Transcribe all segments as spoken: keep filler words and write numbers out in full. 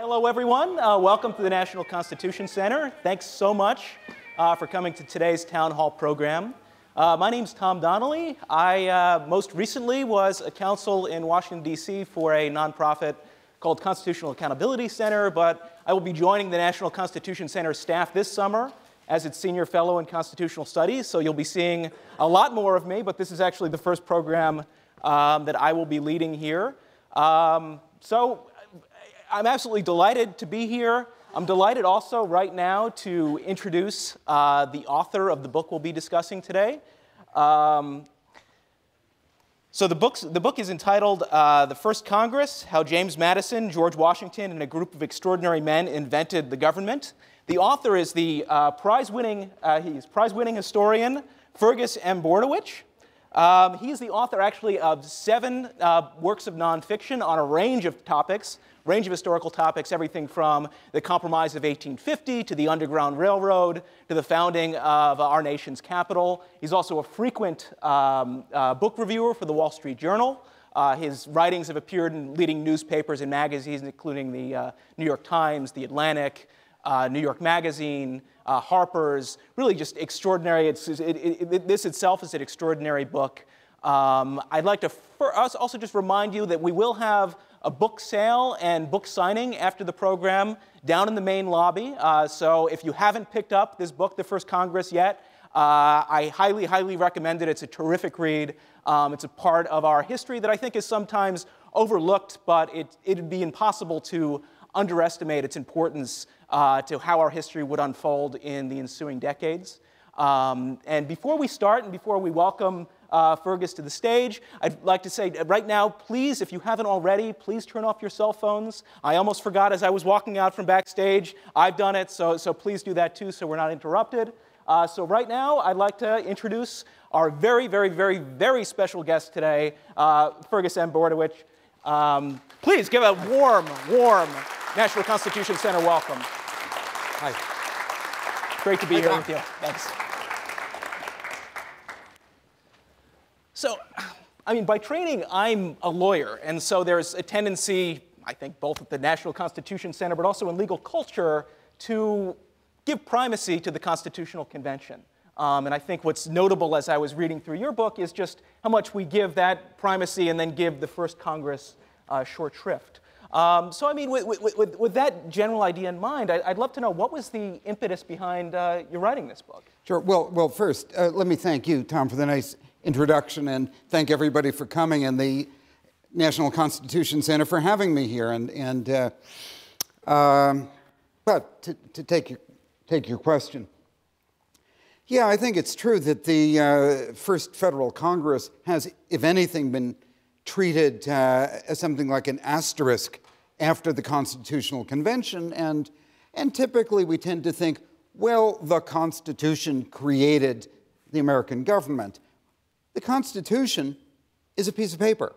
Hello, everyone. Uh, welcome to the National Constitution Center. Thanks so much uh, for coming to today's town hall program. Uh, my name's Tom Donnelly. I uh, most recently was a counsel in Washington, D C for a nonprofit called Constitutional Accountability Center, but I will be joining the National Constitution Center staff this summer as its senior fellow in constitutional studies, so you'll be seeing a lot more of me, but this is actually the first program um, that I will be leading here. Um, so I'm absolutely delighted to be here. I'm delighted also right now to introduce uh, the author of the book we'll be discussing today. Um, so the, book's, the book is entitled uh, The First Congress, How James Madison, George Washington, and a Group of Extraordinary Men Invented the Government. The author is the uh, prize-winning, uh, he's prize-winning historian Fergus M. Bordewich. Um, he is the author, actually, of seven uh, works of nonfiction on a range of topics, range of historical topics, everything from the Compromise of eighteen fifty to the Underground Railroad to the founding of our nation's capital. He's also a frequent um, uh, book reviewer for the Wall Street Journal. Uh, his writings have appeared in leading newspapers and magazines, including the uh, New York Times, the Atlantic, uh, New York Magazine, uh, Harper's. Really just extraordinary. It's, it, it, it, this itself is an extraordinary book. Um, I'd like to for us also just remind you that we will have a book sale and book signing after the program down in the main lobby. Uh, so if you haven't picked up this book, The First Congress, yet, uh, I highly, highly recommend it. It's a terrific read. Um, it's a part of our history that I think is sometimes overlooked, but it, it'd be impossible to underestimate its importance uh, to how our history would unfold in the ensuing decades. Um, and before we start and before we welcome Uh, Fergus to the stage, I'd like to say right now, please, if you haven't already, please turn off your cell phones. I almost forgot as I was walking out from backstage. I've done it, so, so please do that too so we're not interrupted. Uh, so right now, I'd like to introduce our very, very, very, very special guest today, uh, Fergus M. Bordewich. Um, please give a warm, warm National Constitution Center welcome. Hi. Great to be Hi, here Tom. with you. Thanks. So, I mean, by training, I'm a lawyer, and so there's a tendency, I think, both at the National Constitution Center, but also in legal culture, to give primacy to the Constitutional Convention. Um, and I think what's notable as I was reading through your book is just how much we give that primacy and then give the First Congress uh, short shrift. Um, so, I mean, with, with, with, with that general idea in mind, I, I'd love to know, what was the impetus behind uh, your writing this book? Sure. Well, well first, uh, let me thank you, Tom, for the nice introduction, and thank everybody for coming, and the National Constitution Center for having me here. And, and uh, um, but to, to take your take your question, yeah, I think it's true that the uh, first Federal Congress has, if anything, been treated uh, as something like an asterisk after the Constitutional Convention, and and typically we tend to think, well, the Constitution created the American government. The Constitution is a piece of paper.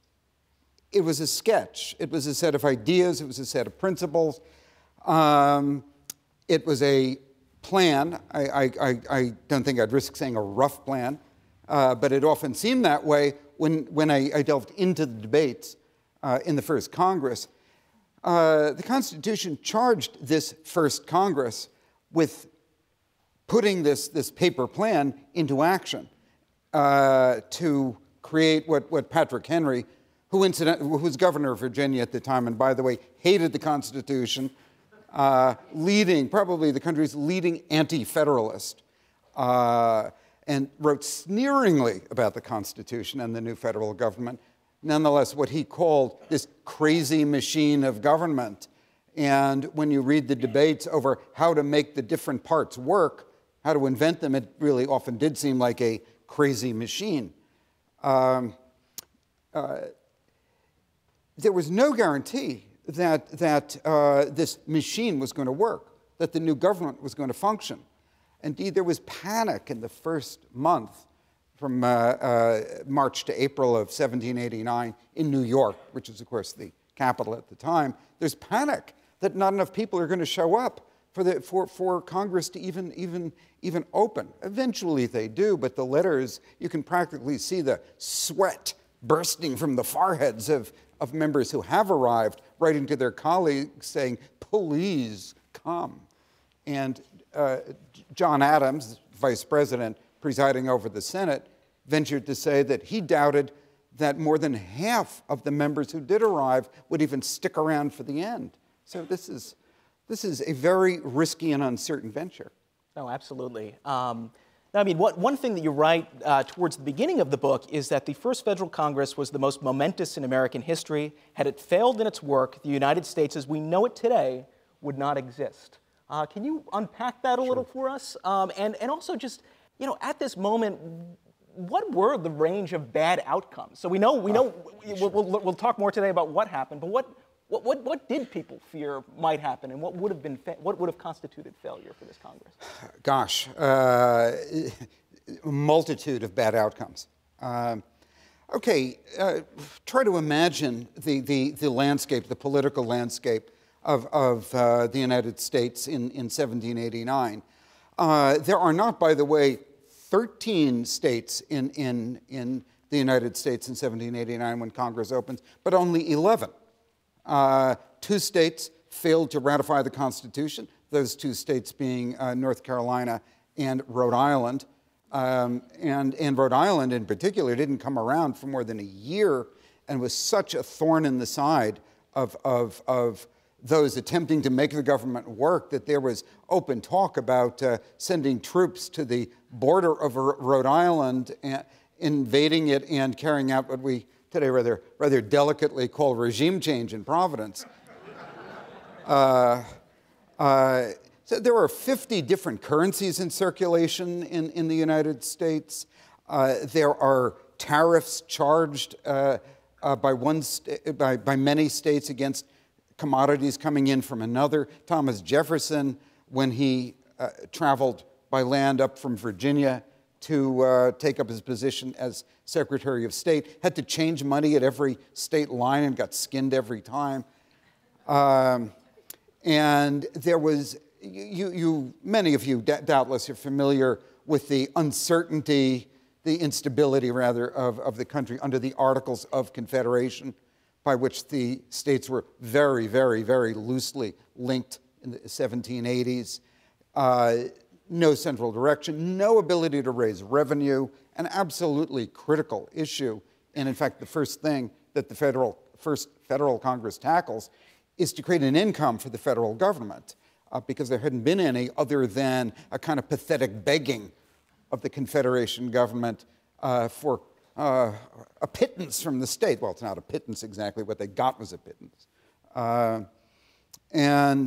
It was a sketch. It was a set of ideas. It was a set of principles. Um, it was a plan. I, I, I, I don't think I'd risk saying a rough plan, uh, but it often seemed that way when, when I, I delved into the debates uh, in the first Congress. Uh, the Constitution charged this first Congress with putting this, this paper plan into action. Uh, to create what, what Patrick Henry, who, incident, who was governor of Virginia at the time, and by the way, hated the Constitution, uh, leading, probably the country's leading anti-federalist, uh, and wrote sneeringly about the Constitution and the new federal government. Nonetheless, what he called this crazy machine of government. And when you read the debates over how to make the different parts work, how to invent them, it really often did seem like a crazy machine. Um, uh, there was no guarantee that, that uh, this machine was going to work, that the new government was going to function. Indeed, there was panic in the first month from uh, uh, March to April of seventeen eighty-nine in New York, which is, of course, the capital at the time. There's panic that not enough people are going to show up for, the, for, for Congress to even, even, even open. Eventually they do, but the letters, you can practically see the sweat bursting from the foreheads of, of members who have arrived, writing to their colleagues saying, please come. And uh, John Adams, vice president presiding over the Senate, ventured to say that he doubted that more than half of the members who did arrive would even stick around for the end. So this is, this is a very risky and uncertain venture. No, absolutely. Um, I mean, what, one thing that you write uh, towards the beginning of the book is that the first federal Congress was the most momentous in American history. Had it failed in its work, the United States as we know it today would not exist. Uh, can you unpack that a Sure. little for us? Um, and, and also just, you know, at this moment, what were the range of bad outcomes? So we know, we know, uh, we'll, we'll, we'll talk more today about what happened, but what, what, what, what did people fear might happen, and what would have been, what would have constituted failure for this Congress? Gosh, uh, a multitude of bad outcomes. Um, okay, uh, try to imagine the, the, the landscape, the political landscape of, of uh, the United States in, in seventeen eighty-nine. Uh, there are not, by the way, thirteen states in, in, in the United States in seventeen eighty-nine when Congress opens, but only eleven. Uh, two states failed to ratify the Constitution, those two states being uh, North Carolina and Rhode Island. Um, and, and Rhode Island in particular didn't come around for more than a year and was such a thorn in the side of, of, of those attempting to make the government work that there was open talk about uh, sending troops to the border of R- Rhode Island, and invading it and carrying out what we today rather, rather delicately call regime change in Providence. uh, uh, so there are fifty different currencies in circulation in, in the United States. Uh, there are tariffs charged uh, uh, by, one st- by, by many states against commodities coming in from another. Thomas Jefferson, when he uh, traveled by land up from Virginia to uh, take up his position as Secretary of State, had to change money at every state line and got skinned every time. Um, and there was, you, you, many of you d- doubtless are familiar with the uncertainty, the instability rather, of, of the country under the Articles of Confederation, by which the states were very, very, very loosely linked in the seventeen eighties. Uh, no central direction, no ability to raise revenue, an absolutely critical issue. And in fact, the first thing that the federal, first federal Congress tackles is to create an income for the federal government, uh, because there hadn't been any other than a kind of pathetic begging of the Confederation government uh, for Uh, a pittance from the state. Well, it's not a pittance exactly. What they got was a pittance. Uh, and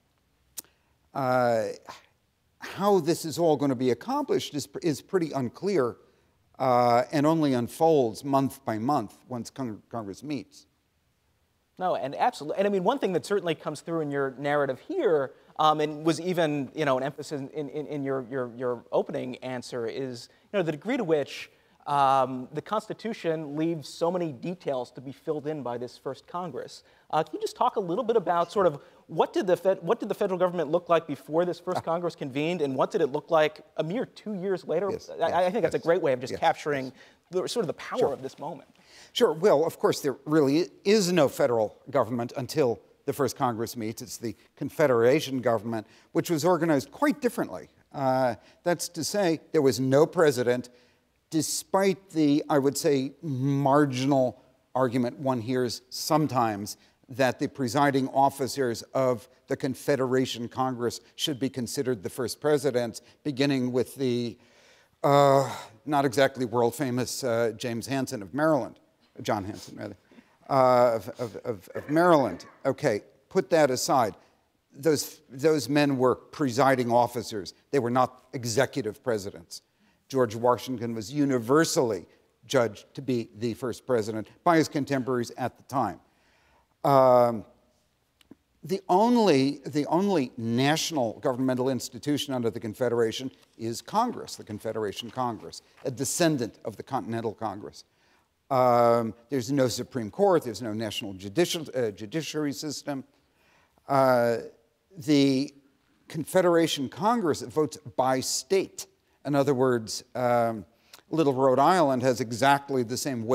uh, how this is all going to be accomplished is, is pretty unclear uh, and only unfolds month by month once Cong- Congress meets. No, and absolutely. And I mean, one thing that certainly comes through in your narrative here, um, and was even, you know, an emphasis in, in, in your, your, your opening answer is, you know, the degree to which Um, the Constitution leaves so many details to be filled in by this first Congress. Uh, can you just talk a little bit about sort of what did the Fed, what did the federal government look like before this first Congress convened, and what did it look like a mere two years later? Yes, I, yes, I think that's yes, a great way of just yes, capturing yes. The, sort of the power Sure. of this moment. Sure. Well, of course, there really is no federal government until the first Congress meets. It's the Confederation government, which was organized quite differently. Uh, that's to say, there was no president, despite the, I would say, marginal argument one hears sometimes that the presiding officers of the Confederation Congress should be considered the first presidents, beginning with the uh, not exactly world-famous uh, James Hansen of Maryland, John Hansen, rather, uh, of, of, of, of Maryland. Okay, put that aside. Those, those men were presiding officers. They were not executive presidents. George Washington was universally judged to be the first president by his contemporaries at the time. Um, the, only, the only national governmental institution under the Confederation is Congress, the Confederation Congress, a descendant of the Continental Congress. Um, there's no Supreme Court, there's no national judicial, uh, judiciary system. Uh, the Confederation Congress votes by state. In other words, um, Little Rhode Island has exactly the same weight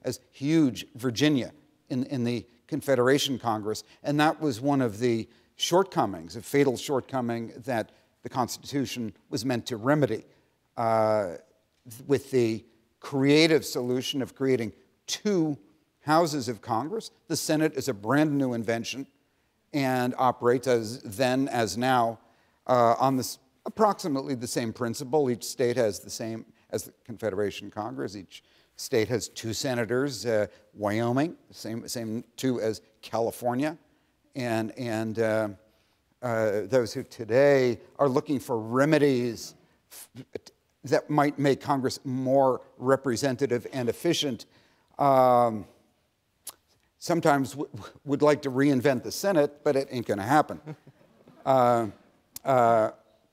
as huge Virginia in, in the Confederation Congress. And that was one of the shortcomings, a fatal shortcoming that the Constitution was meant to remedy, uh, with the creative solution of creating two houses of Congress. The Senate is a brand new invention and operates as then as now uh, on this approximately the same principle. Each state has the same as the Confederation Congress. Each state has two senators. Uh, Wyoming, same same two as California, and and uh, uh, those who today are looking for remedies that might make Congress more representative and efficient. Um, sometimes w would like to reinvent the Senate, but it ain't going to happen. uh, uh,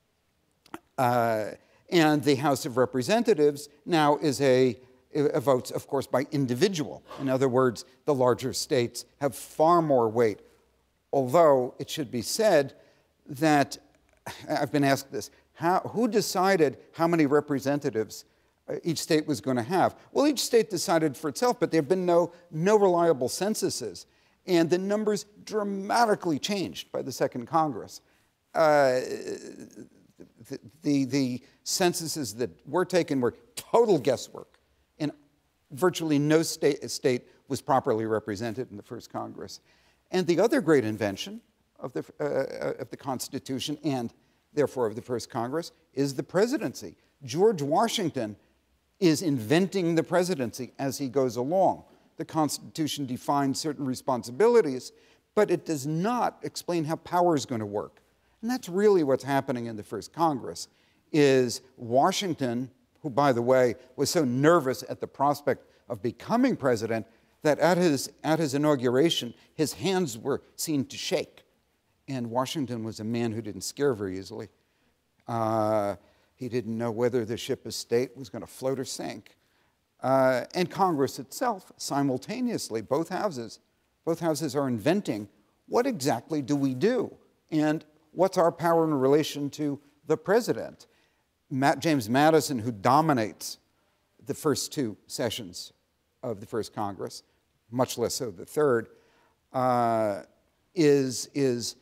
uh, and the House of Representatives now is a, a votes, of course, by individual. In other words, the larger states have far more weight. Although it should be said that, I've been asked this, how, who decided how many representatives each state was going to have? Well, each state decided for itself, but there have been no, no reliable censuses. And the numbers dramatically changed by the Second Congress. Uh, the, the, the censuses that were taken were total guesswork, and virtually no state, state was properly represented in the First Congress. And the other great invention of the, uh, of the Constitution, and therefore of the First Congress, is the presidency. George Washington is inventing the presidency as he goes along. The Constitution defines certain responsibilities, but it does not explain how power is going to work. And that's really what's happening in the First Congress, is Washington, who, by the way, was so nervous at the prospect of becoming president that at his, at his inauguration, his hands were seen to shake. And Washington was a man who didn't scare very easily. Uh, he didn't know whether the ship of state was going to float or sink. Uh, and Congress itself, simultaneously, both houses, both houses are inventing, what exactly do we do? And what's our power in relation to the president? Matt, James Madison, who dominates the first two sessions of the First Congress, much less so the third, uh, is, is,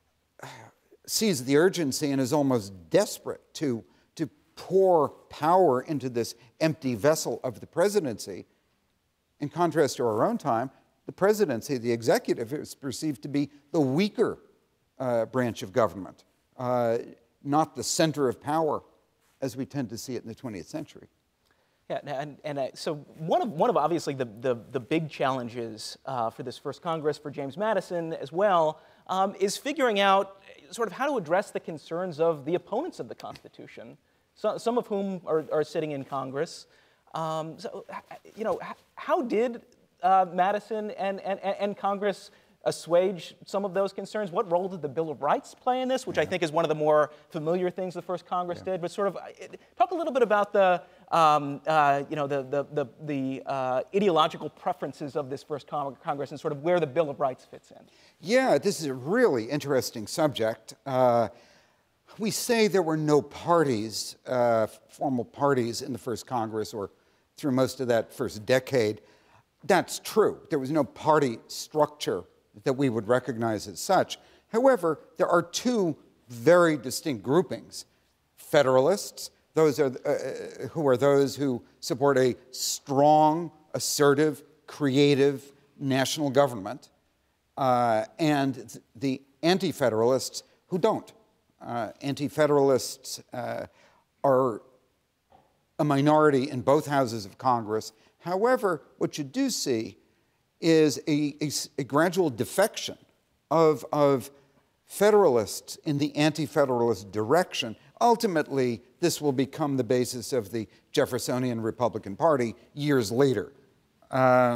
sees the urgency and is almost desperate to, to pour power into this empty vessel of the presidency. In contrast to our own time, the presidency, the executive, is perceived to be the weaker uh, branch of government, uh, not the center of power as we tend to see it in the twentieth century. Yeah, and, and uh, so one of, one of obviously the, the, the big challenges uh, for this first Congress, for James Madison as well, um, is figuring out sort of how to address the concerns of the opponents of the Constitution, so, some of whom are, are sitting in Congress. Um, so, you know, how did uh, Madison and, and, and Congress assuage some of those concerns? What role did the Bill of Rights play in this, which I think is one of the more familiar things the first Congress yeah. did? But sort of talk a little bit about the, um, uh, you know, the the the, the uh, ideological preferences of this first Con Congress and sort of where the Bill of Rights fits in. Yeah, this is a really interesting subject. Uh, we say there were no parties, uh, formal parties in the first Congress or through most of that first decade. That's true. There was no party structure that we would recognize as such. However, there are two very distinct groupings. Federalists, those are, uh, who are those who support a strong, assertive, creative national government, uh, and the anti-federalists who don't. Uh, anti-federalists uh, are a minority in both houses of Congress. However, what you do see is a, a, a gradual defection of, of federalists in the anti-federalist direction. Ultimately, this will become the basis of the Jeffersonian Republican Party years later. Uh,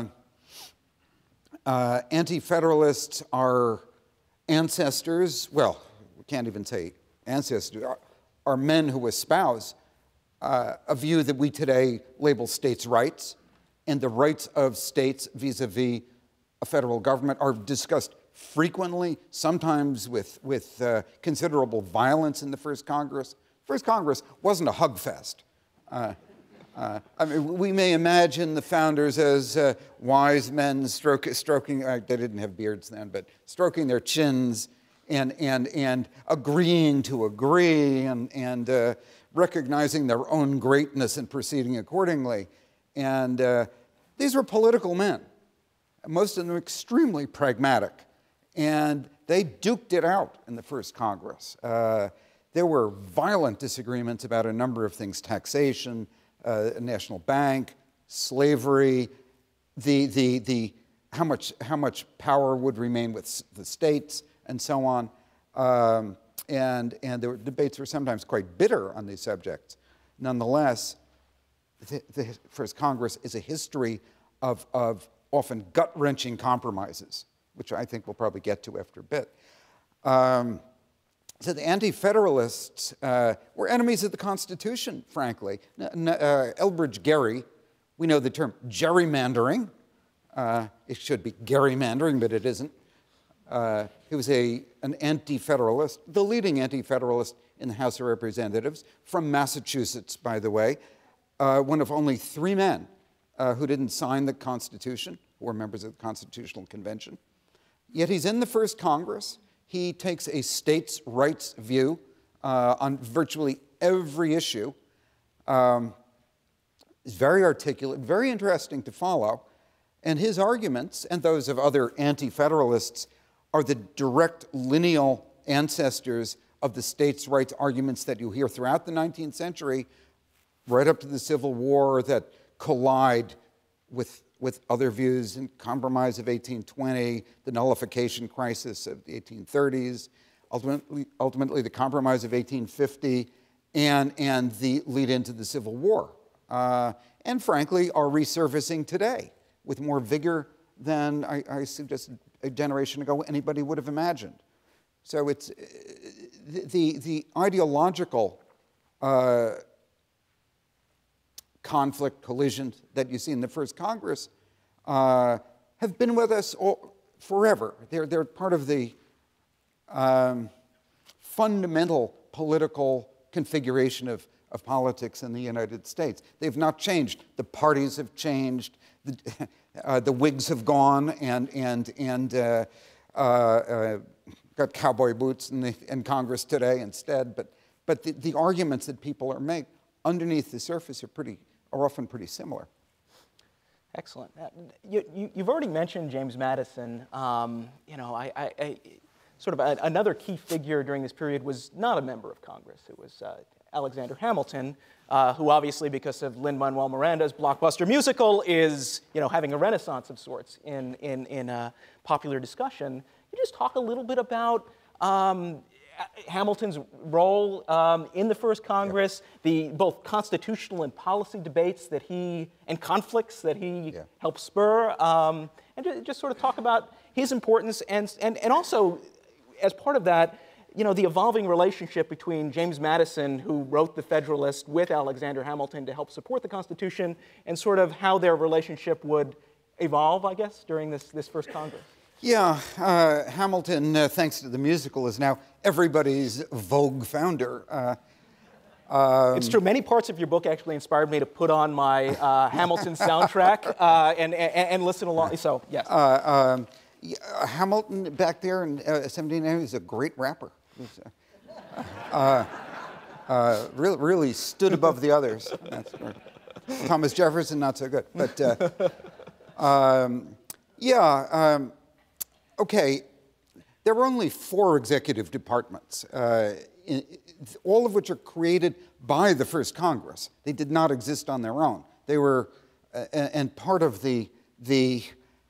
uh, anti-federalists are ancestors, well, we can't even say ancestors, are, are men who espouse uh, a view that we today label states' rights, and the rights of states vis-a-vis a federal government are discussed frequently, sometimes with, with uh, considerable violence in the First Congress. First Congress wasn't a hug fest. Uh, Uh, I mean, we may imagine the founders as uh, wise men stroke, stroking, uh, they didn't have beards then, but stroking their chins and, and, and agreeing to agree and, and uh, recognizing their own greatness and proceeding accordingly. And uh, these were political men, most of them extremely pragmatic. And they duked it out in the first Congress. Uh, there were violent disagreements about a number of things: taxation, uh, a national bank, slavery, the, the, the, how, much, how much power would remain with the states, and so on. Um, and, and the debates were sometimes quite bitter on these subjects. Nonetheless, the, the first Congress is a history of, of often gut-wrenching compromises, which I think we'll probably get to after a bit. Um, so the Anti-Federalists uh, were enemies of the Constitution, frankly. N uh, Elbridge Gerry, we know the term gerrymandering. Uh, it should be gerrymandering, but it isn't. Uh, he was a, an anti-federalist, the leading anti-federalist in the House of Representatives, from Massachusetts, by the way, uh, one of only three men uh, who didn't sign the Constitution, who were members of the Constitutional Convention. Yet he's in the first Congress. He takes a states' rights view uh, on virtually every issue. Um, he's very articulate, very interesting to follow. And his arguments, and those of other anti-federalists, are the direct lineal ancestors of the states' rights arguments that you hear throughout the nineteenth century, right up to the Civil War, that collide with with other views in Compromise of eighteen twenty, the nullification crisis of the eighteen thirties, ultimately, ultimately the Compromise of eighteen fifty, and, and the lead into the Civil War. Uh, and frankly, are resurfacing today with more vigor than I, I suggested a generation ago anybody would have imagined. So it's the, the, the ideological uh, conflict, collision that you see in the first Congress uh, have been with us all, forever. They're, they're part of the um, fundamental political configuration of, of politics in the United States. They've not changed. The parties have changed. The, uh, the Whigs have gone and, and, and uh, uh, uh, got cowboy boots in, the, in Congress today instead. But, but the, the arguments that people are making underneath the surface are pretty are often pretty similar. Excellent. Uh, you, you, you've already mentioned James Madison. Um, you know, I, I, I sort of a, another key figure during this period was not a member of Congress. It was uh, Alexander Hamilton, uh, who obviously, because of Lin-Manuel Miranda's blockbuster musical, is you know having a renaissance of sorts in in in uh, popular discussion. Can you just talk a little bit about Um, Hamilton's role um, in the first Congress, yeah. the both constitutional and policy debates that he, and conflicts that he yeah. helped spur, um, and just sort of talk about his importance, and, and, and also, as part of that, you know, the evolving relationship between James Madison, who wrote the Federalist, with Alexander Hamilton to help support the Constitution, and sort of how their relationship would evolve, I guess, during this, this first Congress. Yeah, uh, Hamilton, uh, thanks to the musical, is now everybody's Vogue founder. Uh, um, it's true. Many parts of your book actually inspired me to put on my uh, Hamilton soundtrack uh, and, and, and listen along. So, yes. Uh, um, yeah, Hamilton, back there in uh, seventeen eighty, was a great rapper. Was, uh, uh, really, really stood above the others. That's, Thomas Jefferson, not so good. But, uh, um, yeah. Um, Okay, there were only four executive departments, uh, in, all of which are created by the first Congress. They did not exist on their own. They were, uh, and part of the, the,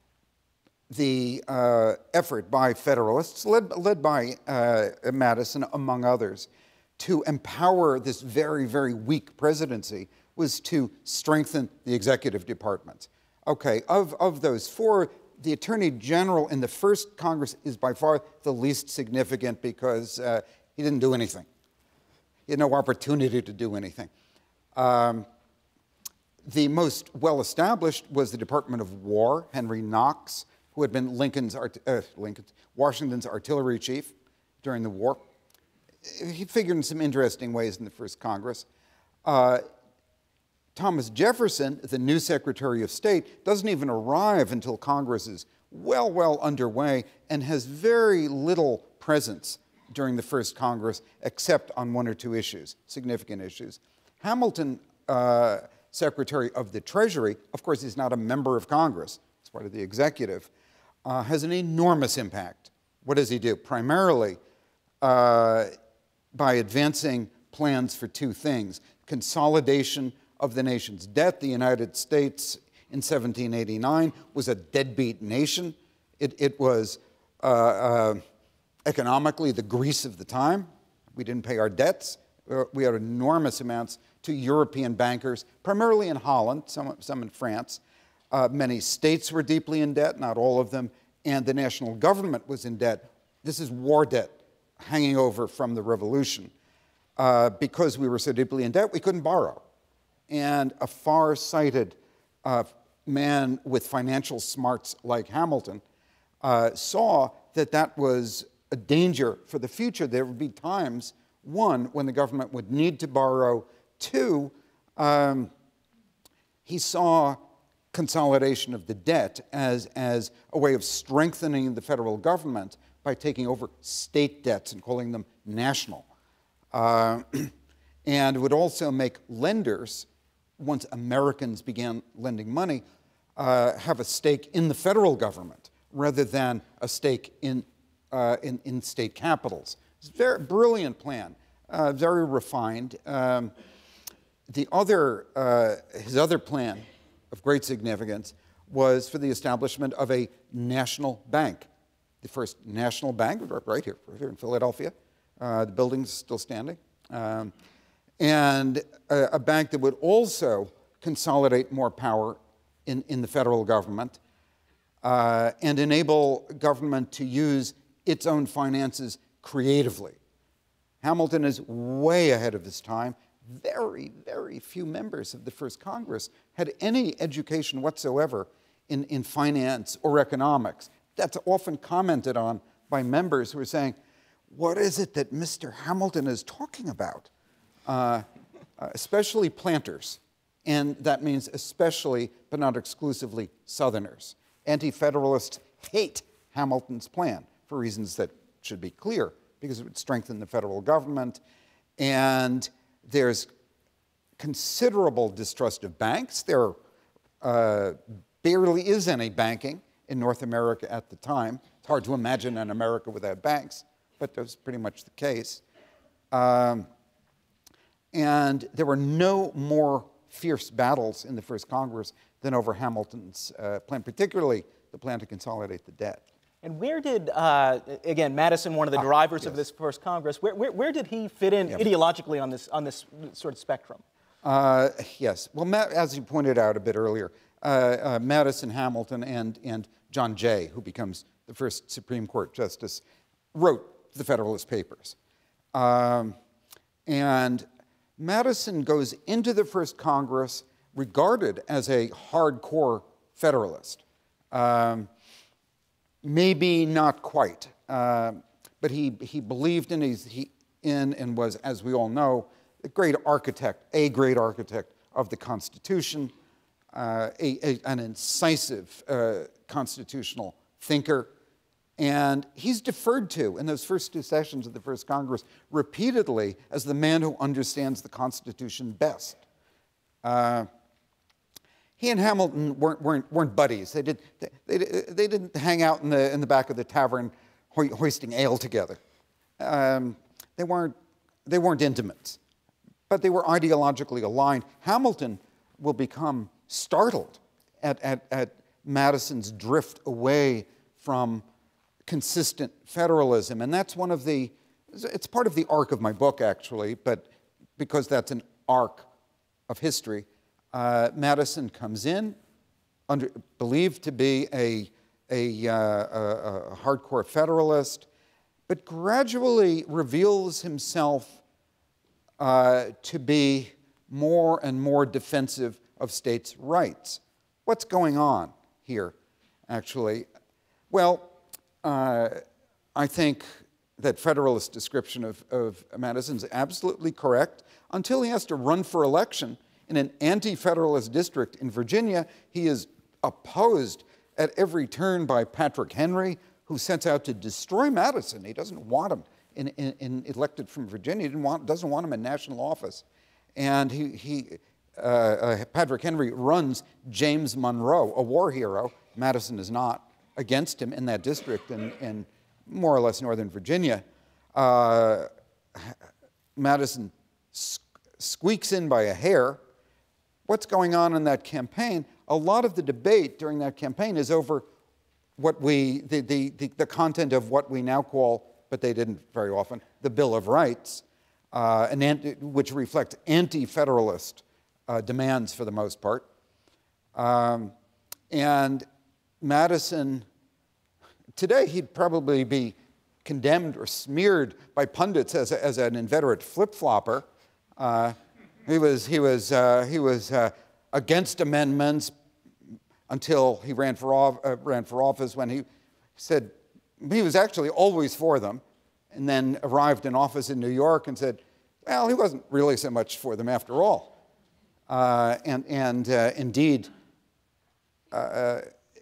the uh, effort by Federalists, led, led by uh, Madison, among others, to empower this very, very weak presidency was to strengthen the executive departments. Okay, of, of those four, the Attorney General in the first Congress is by far the least significant because uh, he didn't do anything. He had no opportunity to do anything. Um, the most well-established was the Department of War, Henry Knox, who had been Lincoln's, art uh, Lincoln's, Washington's artillery chief during the war. He figured in some interesting ways in the first Congress. Uh, Thomas Jefferson, the new Secretary of State, doesn't even arrive until Congress is well, well underway and has very little presence during the first Congress, except on one or two issues, significant issues. Hamilton, uh, Secretary of the Treasury, of course, he's not a member of Congress, he's part of the executive, uh, has an enormous impact. What does he do? Primarily uh, by advancing plans for two things: consolidation of the nation's debt. The United States in seventeen eighty-nine was a deadbeat nation. It, it was uh, uh, economically the Greece of the time. We didn't pay our debts. We had enormous amounts to European bankers, primarily in Holland, some, some in France. Uh, many states were deeply in debt, not all of them, and the national government was in debt. This is war debt hanging over from the Revolution. Uh, because we were so deeply in debt, we couldn't borrow. And a far-sighted uh, man with financial smarts like Hamilton uh, saw that that was a danger for the future. There would be times, one, when the government would need to borrow. Two, um, he saw consolidation of the debt as, as a way of strengthening the federal government by taking over state debts and calling them national. Uh, and it would also make lenders, once Americans began lending money, uh, have a stake in the federal government rather than a stake in, uh, in, in state capitals. It's a very brilliant plan, uh, very refined. Um, the other, uh, his other plan of great significance was for the establishment of a national bank. The first national bank, right here, right here in Philadelphia. Uh, the building's still standing. Um, and a, a bank that would also consolidate more power in, in the federal government uh, and enable government to use its own finances creatively. Hamilton is way ahead of his time. Very, very few members of the first Congress had any education whatsoever in, in finance or economics. That's often commented on by members who are saying, what is it that Mister Hamilton is talking about? Uh, especially planters, and that means especially, but not exclusively, Southerners. Anti-Federalists hate Hamilton's plan for reasons that should be clear, because it would strengthen the federal government, and there's considerable distrust of banks. There uh, barely is any banking in North America at the time. It's hard to imagine an America without banks, but that was pretty much the case. Um, and there were no more fierce battles in the first Congress than over Hamilton's uh, plan, particularly the plan to consolidate the debt. And where did, uh, again, Madison, one of the drivers ah, yes. of this first Congress, where, where, where did he fit in yeah. ideologically on this, on this sort of spectrum? Uh, yes. Well, Matt, as you pointed out a bit earlier, uh, uh, Madison, Hamilton, and, and John Jay, who becomes the first Supreme Court justice, wrote the Federalist Papers. Um, and Madison goes into the first Congress regarded as a hardcore Federalist. Um, maybe not quite, uh, but he, he believed in, his, he, in and was, as we all know, a great architect, a great architect of the Constitution, uh, a, a, an incisive uh, constitutional thinker. And he's deferred to in those first two sessions of the first Congress repeatedly as the man who understands the Constitution best. Uh, he and Hamilton weren't, weren't, weren't buddies. They, did, they, they didn't hang out in the, in the back of the tavern ho hoisting ale together. Um, they, weren't, they weren't intimates, but they were ideologically aligned. Hamilton will become startled at, at, at Madison's drift away from consistent federalism, and that's one of the, it's part of the arc of my book, actually, but because that's an arc of history, uh, Madison comes in, under, believed to be a, a, uh, a, a hardcore federalist, but gradually reveals himself uh, to be more and more defensive of states' rights. What's going on here, actually? Well, Uh, I think that Federalist description of, of Madison is absolutely correct until he has to run for election In an anti-federalist district in Virginia, he is opposed at every turn by Patrick Henry, who sets out to destroy Madison. He doesn't want him in, in, in elected from Virginia. He didn't want, doesn't want him in national office. And he, he, uh, uh, Patrick Henry runs James Monroe, a war hero. Madison is not, against him in that district in, in more or less northern Virginia. Uh, Madison squeaks in by a hair. What's going on in that campaign? A lot of the debate during that campaign is over what we, the, the, the, the content of what we now call, but they didn't very often, the Bill of Rights, uh, an anti, which reflect anti-federalist uh, demands for the most part. Um, and Madison, today he'd probably be condemned or smeared by pundits as, a, as an inveterate flip-flopper. Uh, he was, he was, uh, he was uh, against amendments until he ran for, off, uh, ran for office, when he said he was actually always for them, and then arrived in office in New York and said, well, he wasn't really so much for them after all. Uh, and and uh, indeed, uh,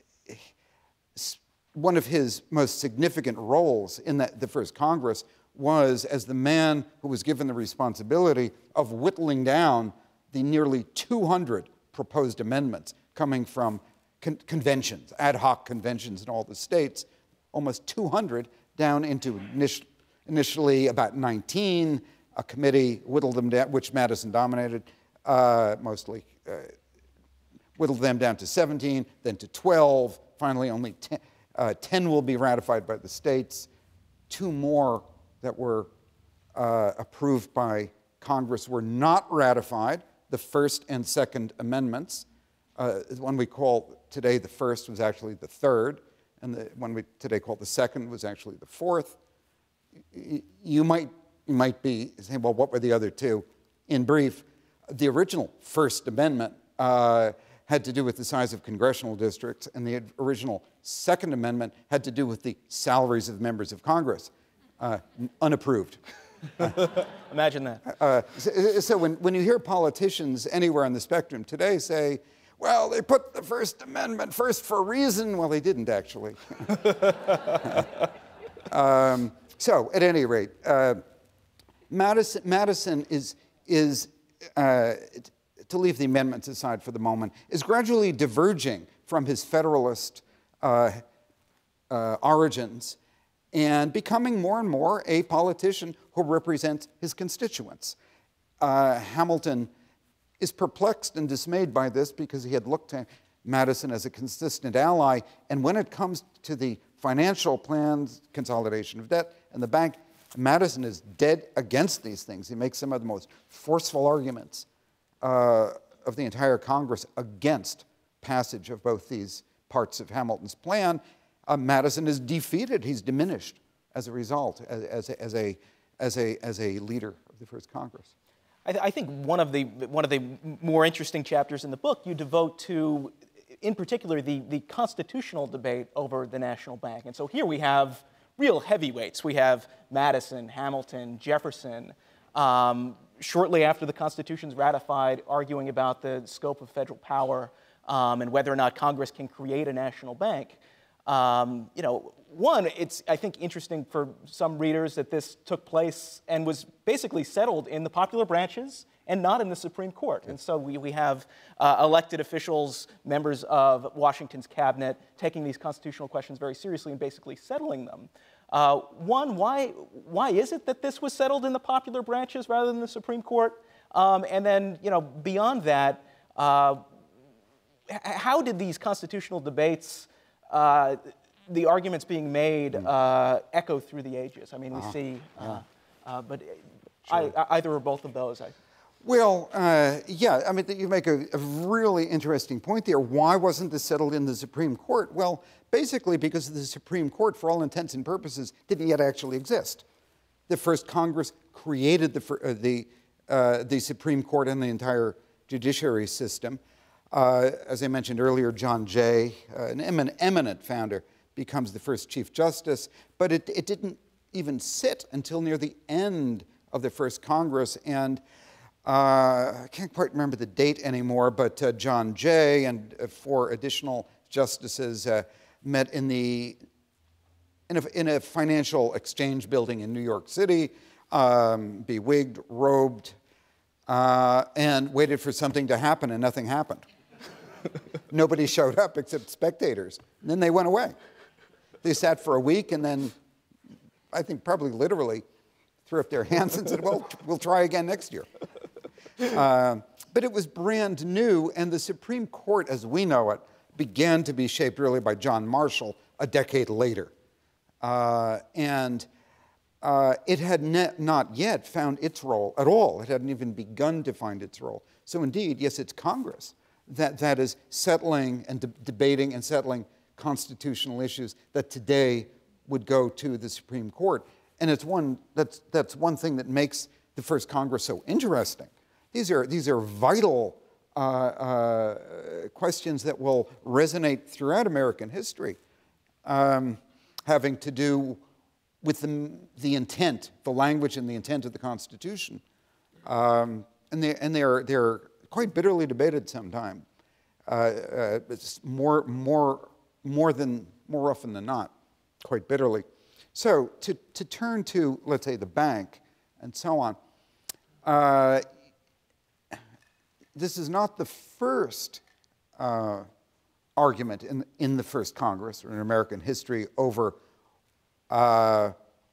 one of his most significant roles in that, the first Congress was as the man who was given the responsibility of whittling down the nearly two hundred proposed amendments coming from con conventions, ad hoc conventions in all the states, almost two hundred, down into init initially about nineteen. A committee whittled them down, which Madison dominated uh, mostly, uh, whittled them down to seventeen, then to twelve. Finally, only ten, uh, ten will be ratified by the states. Two more that were uh, approved by Congress were not ratified, the First and Second Amendments. Uh, the one we call today the first was actually the third, and the one we today call the second was actually the fourth. You might, you might be saying, well, what were the other two? In brief, the original First Amendment uh, had to do with the size of congressional districts, and the original Second Amendment had to do with the salaries of members of Congress. Uh, unapproved. Imagine that. Uh, so so when, when you hear politicians anywhere on the spectrum today say, well, they put the First Amendment first for a reason, well, they didn't actually. um, so at any rate, uh, Madison, Madison is, is uh, to leave the amendments aside for the moment, is gradually diverging from his Federalist uh, uh, origins and becoming more and more a politician who represents his constituents. Uh, Hamilton is perplexed and dismayed by this because he had looked to Madison as a consistent ally, and when it comes to the financial plans, consolidation of debt, and the bank, Madison is dead against these things. He makes some of the most forceful arguments uh, of the entire Congress against passage of both these parts of Hamilton's plan. Uh, Madison is defeated. He's diminished as a result, as, as, a, as, a, as, a, as a leader of the first Congress. I, th I think one of, the, one of the more interesting chapters in the book you devote to, in particular, the, the constitutional debate over the national bank. And so here we have real heavyweights. We have Madison, Hamilton, Jefferson, um, shortly after the Constitution's ratified, arguing about the scope of federal power um, and whether or not Congress can create a national bank. Um, you know, one, it's, I think, interesting for some readers that this took place and was basically settled in the popular branches and not in the Supreme Court. And so we, we have uh, elected officials, members of Washington's cabinet, taking these constitutional questions very seriously and basically settling them. Uh, one, why, why is it that this was settled in the popular branches rather than the Supreme Court? Um, and then, you know, beyond that, uh, how did these constitutional debates, uh, the arguments being made, uh, echo through the ages? I mean, we uh-huh. see, uh, uh, but sure. I, either or both of those. I, Well, uh, yeah, I mean, you make a, a really interesting point there. Why wasn't this settled in the Supreme Court? Well, basically because the Supreme Court, for all intents and purposes, didn't yet actually exist. The first Congress created the, uh, the, uh, the Supreme Court and the entire judiciary system. Uh, as I mentioned earlier, John Jay, uh, an eminent, eminent founder, becomes the first Chief Justice, but it, it didn't even sit until near the end of the first Congress. And uh, I can't quite remember the date anymore, but uh, John Jay and uh, four additional justices uh, met in the in a, in a financial exchange building in New York City, um, bewigged, robed, uh, and waited for something to happen, and nothing happened. Nobody showed up except spectators. And then they went away. They sat for a week, and then, I think probably literally, threw up their hands and said, well, we'll try again next year. Uh, but it was brand new, and the Supreme Court, as we know it, began to be shaped really by John Marshall a decade later. Uh, and uh, it had ne not yet found its role at all. It hadn't even begun to find its role. So indeed, yes, it's Congress that, that is settling and de debating and settling constitutional issues that today would go to the Supreme Court. And it's one, that's, that's one thing that makes the first Congress so interesting. These are, these are vital uh, uh, questions that will resonate throughout American history, um, having to do with the, the intent, the language and the intent of the Constitution. Um, and they, and they're, they're quite bitterly debated sometimes, uh, uh, it's more, more, more, than, more often than not, quite bitterly. So to, to turn to, let's say, the bank and so on, uh, this is not the first uh, argument in, in the first Congress or in American history over uh,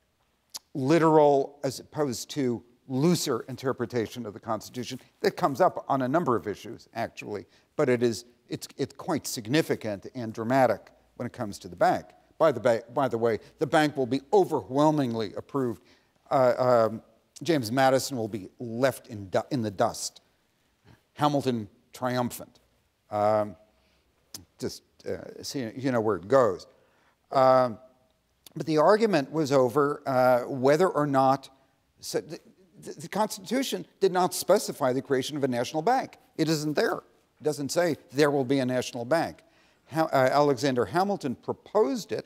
literal as opposed to looser interpretation of the Constitution. That comes up on a number of issues, actually, but it is, it's, it's quite significant and dramatic when it comes to the bank. By the, by the way, the bank will be overwhelmingly approved. Uh, um, James Madison will be left in, in the dust. Hamilton triumphant. Um, just uh, see, you know where it goes. Um, but the argument was over uh, whether or not so the, the Constitution did not specify the creation of a national bank. It isn't there. It doesn't say there will be a national bank. How, uh, Alexander Hamilton proposed it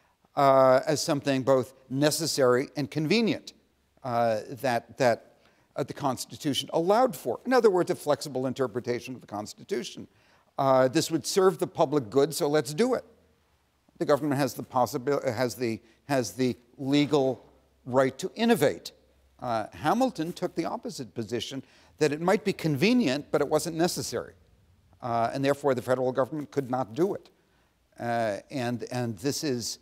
uh, as something both necessary and convenient uh, that, that uh, the Constitution allowed for. In other words, a flexible interpretation of the Constitution. Uh, this would serve the public good, so let's do it. The government has the possibility, has the, has the legal right to innovate. Uh, Hamilton took the opposite position, that it might be convenient, but it wasn't necessary. Uh, and therefore, the federal government could not do it. Uh, and, and this is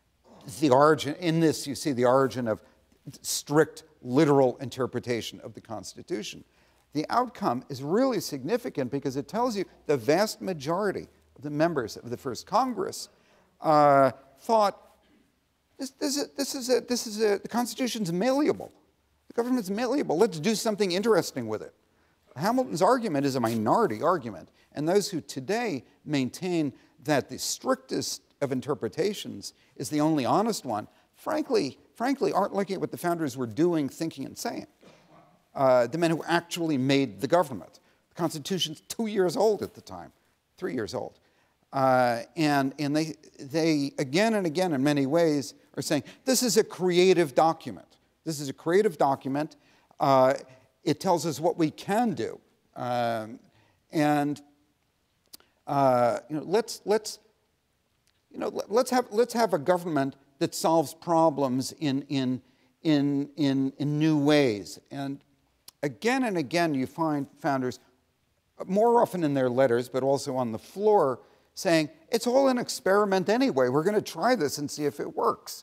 the origin, in this you see the origin of strict literal interpretation of the Constitution. The outcome is really significant because it tells you the vast majority of the members of the first Congress uh, thought this, this, is, this is a, this is a, the Constitution's malleable. The government's malleable. Let's do something interesting with it. Hamilton's argument is a minority argument, and those who today maintain that the strictest of interpretations is the only honest one, frankly, frankly aren't looking at what the founders were doing, thinking, and saying. Uh, the men who actually made the government. The Constitution's two years old at the time, three years old. Uh, and and they, they, again and again, in many ways, are saying, this is a creative document. This is a creative document. Uh, it tells us what we can do. Um, and uh, you know, let's, let's, you know, let's, have, let's have a government that solves problems in, in, in, in, in new ways. And again and again, you find founders, more often in their letters, but also on the floor, saying, it's all an experiment anyway. We're going to try this and see if it works.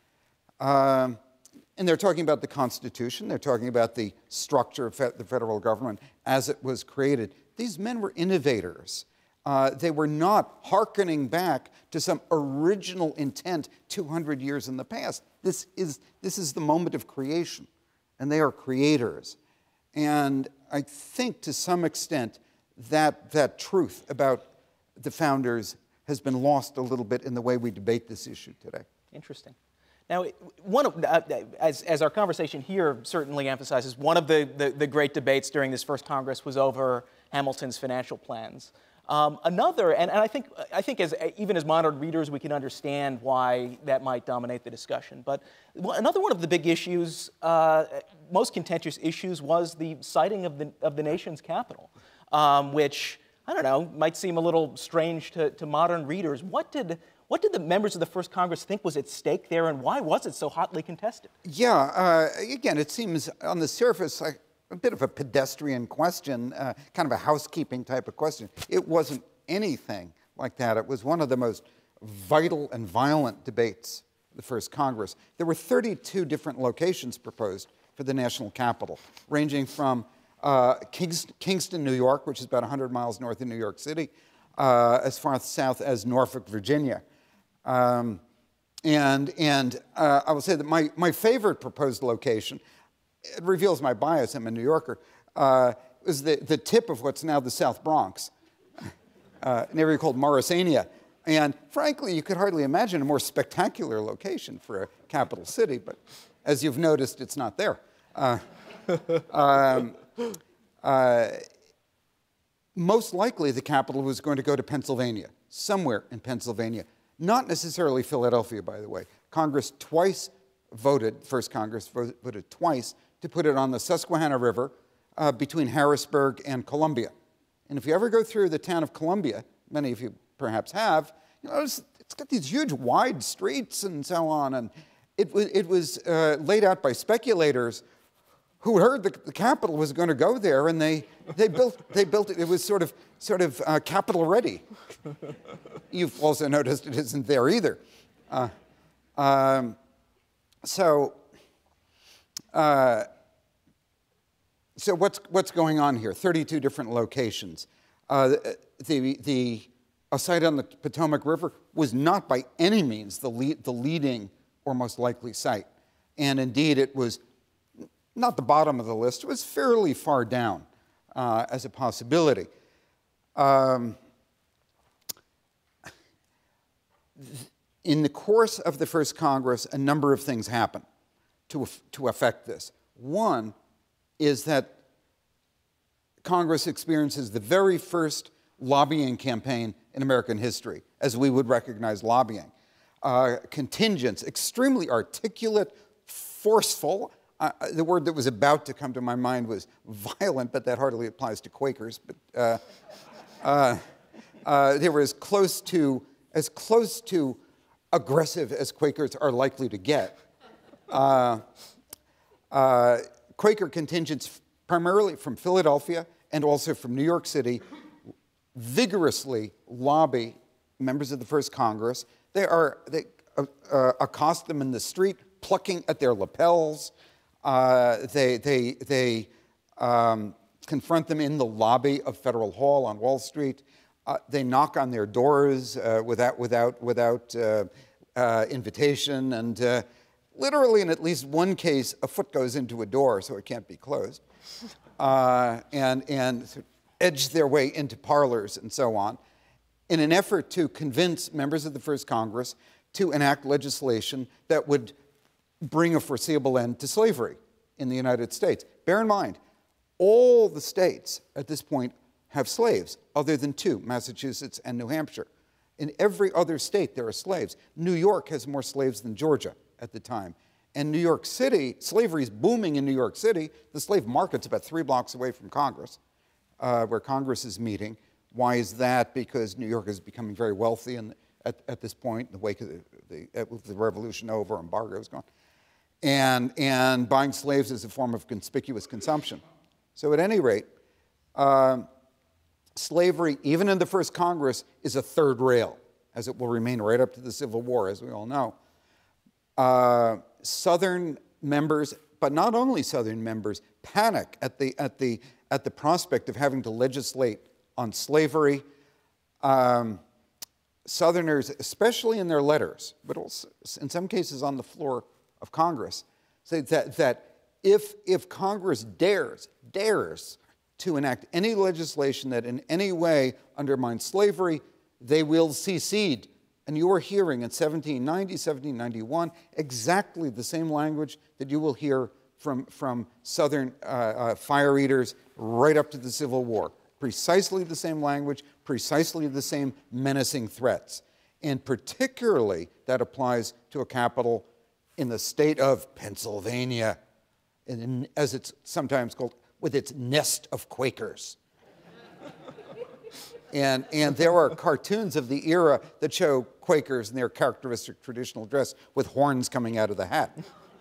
Um, and they're talking about the Constitution. They're talking about the structure of fe the federal government as it was created. These men were innovators. Uh, they were not hearkening back to some original intent two hundred years in the past. This is, this is the moment of creation, and they are creators. And I think to some extent that, that truth about the founders has been lost a little bit in the way we debate this issue today. Interesting. Now, one of, uh, as, as our conversation here certainly emphasizes, one of the, the, the great debates during this first Congress was over Hamilton's financial plans. Um, another, and, and I think, I think as, even as modern readers, we can understand why that might dominate the discussion. But another one of the big issues, uh, most contentious issues, was the siting of the, of the nation's capital, um, which, I don't know, might seem a little strange to, to modern readers. What did, what did the members of the First Congress think was at stake there, and why was it so hotly contested? Yeah, uh, again, it seems on the surface like a bit of a pedestrian question, uh, kind of a housekeeping type of question. It wasn't anything like that. It was one of the most vital and violent debates of the First Congress. There were thirty-two different locations proposed for the national capital, ranging from uh, Kings Kingston, New York, which is about one hundred miles north of New York City, uh, as far south as Norfolk, Virginia. Um, and and uh, I will say that my, my favorite proposed location, it reveals my bias, I'm a New Yorker, uh, is the, the tip of what's now the South Bronx, uh, an area called Morrisania. And frankly, you could hardly imagine a more spectacular location for a capital city, but as you've noticed, it's not there. Uh, um, uh, most likely, the capital was going to go to Pennsylvania, somewhere in Pennsylvania. Not necessarily Philadelphia, by the way. Congress twice voted, First Congress voted twice, to put it on the Susquehanna River uh, between Harrisburg and Columbia. And if you ever go through the town of Columbia, many of you perhaps have, you know, it's, it's got these huge wide streets and so on. And it, it was uh, laid out by speculators who heard the, the capital was going to go there, and they, they, built, they built it. It was sort of, sort of uh, capital ready. You've also noticed it isn't there either. Uh, um, so, uh, so what's, what's going on here? thirty-two different locations. Uh, the, the, a site on the Potomac River was not by any means the, lead, the leading or most likely site. And indeed, it was not the bottom of the list. It was fairly far down uh, as a possibility. Um, in the course of the First Congress, a number of things happened to, to affect this. One is that Congress experiences the very first lobbying campaign in American history, as we would recognize lobbying. Uh, contingents, extremely articulate, forceful. Uh, the word that was about to come to my mind was violent, but that hardly applies to Quakers. But uh, uh, uh, they were as close to as close to aggressive as Quakers are likely to get. Uh, uh, Quaker contingents, primarily from Philadelphia and also from New York City, vigorously lobby members of the First Congress. They are they uh, uh, accost them in the street, plucking at their lapels. Uh, they they they um, confront them in the lobby of Federal Hall on Wall Street. Uh, they knock on their doors uh, without without without uh, uh, invitation, and uh, literally, in at least one case, a foot goes into a door, so it can't be closed, uh, and and sort of edge their way into parlors and so on, in an effort to convince members of the First Congress to enact legislation that would bring a foreseeable end to slavery in the United States. Bear in mind, all the states at this point have slaves, other than two, Massachusetts and New Hampshire. In every other state, there are slaves. New York has more slaves than Georgia at the time. And New York City, slavery is booming in New York City. The slave market's about three blocks away from Congress, uh, where Congress is meeting. Why is that? Because New York is becoming very wealthy and at, at this point, in the wake of the, the, the revolution over, embargo's gone. And, and buying slaves is a form of conspicuous consumption. So at any rate, uh, slavery, even in the First Congress, is a third rail, as it will remain right up to the Civil War, as we all know. Uh, Southern members, but not only Southern members, panic at the, at the, at the prospect of having to legislate on slavery. Um, Southerners, especially in their letters, but also in some cases on the floor of Congress, say that, that if, if Congress dares, dares to enact any legislation that in any way undermines slavery, they will secede. And you are hearing in seventeen ninety, seventeen ninety-one, exactly the same language that you will hear from, from Southern uh, uh, fire eaters right up to the Civil War, precisely the same language, precisely the same menacing threats. And particularly, that applies to a capital in the state of Pennsylvania, and as it's sometimes called, with its nest of Quakers. and, and there are cartoons of the era that show Quakers in their characteristic traditional dress with horns coming out of the hat.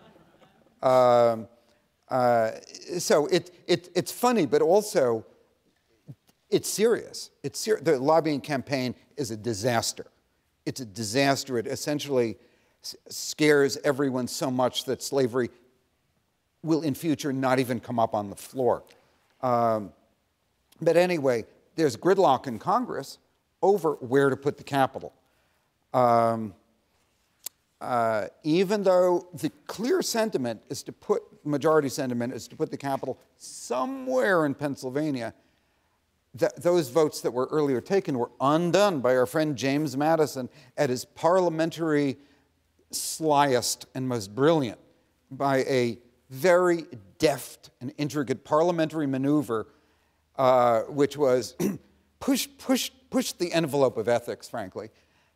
Um, uh, so it, it, it's funny, but also it's serious. It's ser the lobbying campaign is a disaster. It's a disaster. It essentially scares everyone so much that slavery will in future not even come up on the floor. Um, but anyway, there's gridlock in Congress over where to put the capital. Um, uh, even though the clear sentiment is to put, majority sentiment is to put the capital somewhere in Pennsylvania, th those votes that were earlier taken were undone by our friend James Madison at his parliamentary slyest and most brilliant, by a very deft and intricate parliamentary maneuver, uh, which was push, push, push the envelope of ethics, frankly,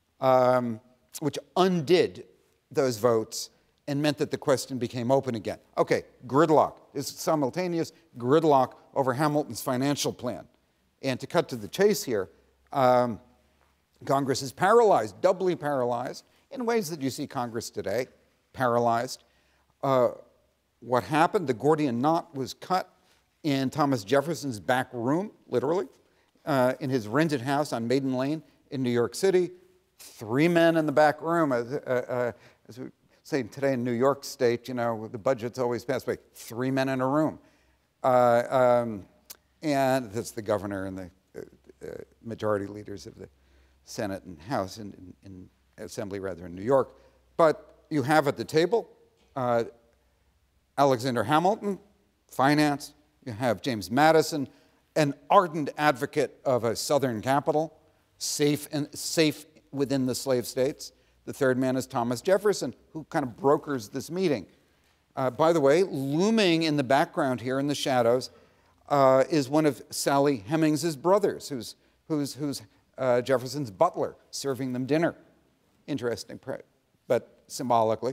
um, which undid those votes and meant that the question became open again. Okay, gridlock is simultaneous gridlock over Hamilton's financial plan. And to cut to the chase here, um, Congress is paralyzed, doubly paralyzed, in ways that you see Congress today, paralyzed. Uh, what happened, the Gordian knot was cut in Thomas Jefferson's back room, literally, uh, in his rented house on Maiden Lane in New York City. Three men in the back room. Uh, uh, as we say today in New York State, you know, the budget's always passed by three men in a room. Uh, um, and that's the governor and the uh, uh, majority leaders of the Senate and House and in, in Assembly, rather, in New York. But you have at the table uh, Alexander Hamilton, finance. You have James Madison, an ardent advocate of a Southern capital, safe and safe within the slave states. The third man is Thomas Jefferson, who kind of brokers this meeting. Uh, by the way, looming in the background here in the shadows uh, is one of Sally Hemings's brothers, who's, who's, who's uh, Jefferson's butler, serving them dinner. Interesting, but symbolically.